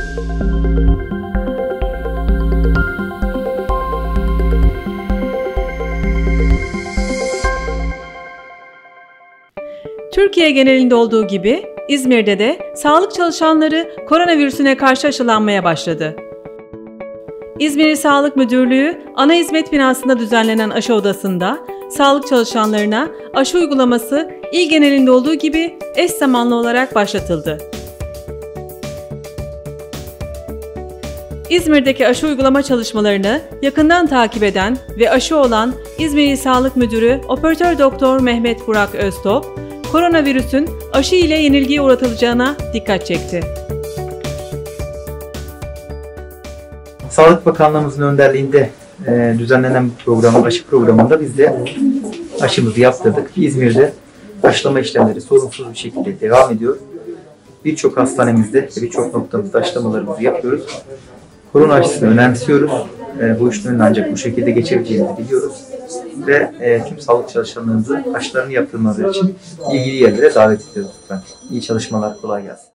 Türkiye genelinde olduğu gibi İzmir'de de sağlık çalışanları koronavirüsüne karşı aşılanmaya başladı. İzmir İl Sağlık Müdürlüğü ana hizmet binasında düzenlenen aşı odasında sağlık çalışanlarına aşı uygulaması il genelinde olduğu gibi eş zamanlı olarak başlatıldı. İzmir'deki aşı uygulama çalışmalarını yakından takip eden ve aşı olan İzmir İl Sağlık Müdürü Operatör Doktor Mehmet Burak Öztop, koronavirüsün aşı ile yenilgiye uğratılacağına dikkat çekti. Sağlık Bakanlığımızın önderliğinde düzenlenen aşı programında biz de aşımızı yaptırdık. İzmir'de aşılama işlemleri sorunsuz bir şekilde devam ediyor. Birçok hastanemizde ve birçok noktamızda aşılamalarımızı yapıyoruz. Korona aşısını önemsiyoruz. Bu işlerin ancak bu şekilde geçebileceğimizi biliyoruz. Ve tüm sağlık çalışanlarımızı aşılarını yaptırmaları için ilgili yerlere davet ediyoruz lütfen. İyi çalışmalar, kolay gelsin.